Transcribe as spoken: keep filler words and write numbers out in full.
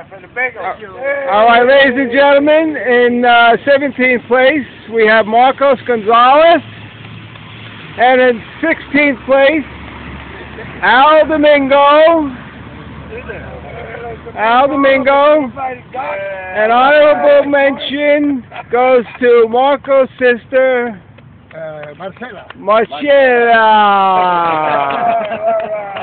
for the bagel. All right, ladies and gentlemen, in uh, seventeenth place, we have Marcos Gonzalez. And in sixteenth place, Al Domingo. Al Domingo. An honorable mention goes to Marco's sister, Uh, Marcela. Marcela.